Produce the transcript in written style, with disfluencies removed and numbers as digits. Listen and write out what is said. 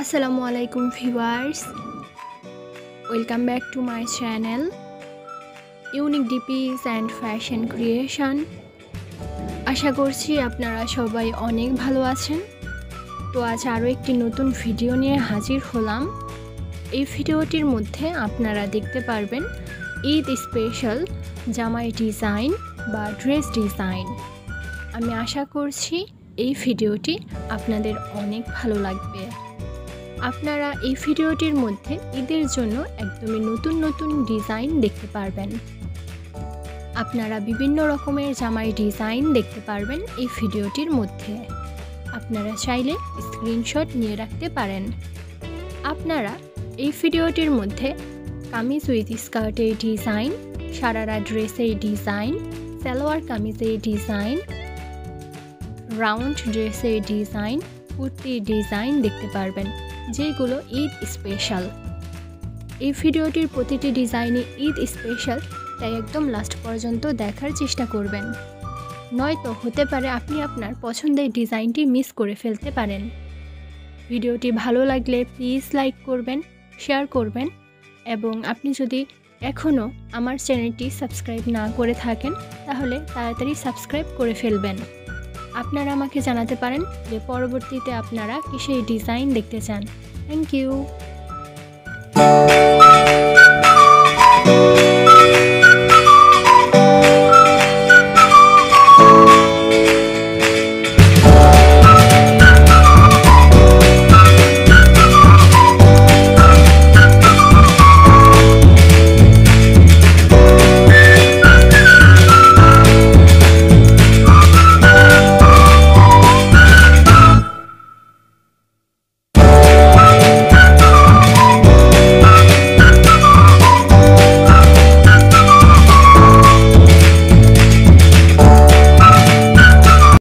আসসালামু আলাইকুম viewers, welcome back to my channel unique DPs and fashion creation. আশা করছি আপনারা সবাই অনেক ভালো আছেন। তো আজ আরও একটি নতুন ভিডিও নিয়ে হাজির হলাম। এই ভিডিওটির মধ্যে আপনারা দেখতে পারবেন ঈদ স্পেশাল জামাই ডিজাইন বা ড্রেস ডিজাইন। আমি আশা করছি এই ভিডিওটি আপনাদের অনেক ভালো লাগবে। আপনারা এই ভিডিওটির মধ্যে ঈদের জন্য একদমই নতুন ডিজাইন দেখতে পারবেন। আপনারা বিভিন্ন রকমের জামাই ডিজাইন দেখতে পারবেন এই ভিডিওটির মধ্যে। আপনারা চাইলে স্ক্রিনশট নিয়ে রাখতে পারেন। আপনারা এই ভিডিওটির মধ্যে কামিজ উইথ স্কার্টের ডিজাইন, সারারা ড্রেসের ডিজাইন, সালোয়ার কামিজের ডিজাইন, রাউন্ড ড্রেসের ডিজাইন, কুর্তির ডিজাইন দেখতে পারবেন, যেগুলো ঈদ স্পেশাল। এই ভিডিওটির প্রতিটি ডিজাইনে ঈদ স্পেশাল, তাই একদম লাস্ট পর্যন্ত দেখার চেষ্টা করবেন। নয়তো হতে পারে আপনি আপনার পছন্দের ডিজাইনটি মিস করে ফেলতে পারেন। ভিডিওটি ভালো লাগলে প্লিজ লাইক করবেন, শেয়ার করবেন, এবং আপনি যদি এখনও আমার চ্যানেলটি সাবস্ক্রাইব না করে থাকেন তাহলে তাড়াতাড়ি সাবস্ক্রাইব করে ফেলবেন। আপনারা আমাকে জানাতে পারেন যে পরবর্তীতে আপনারা কিসের ডিজাইন দেখতে চান। Thank you.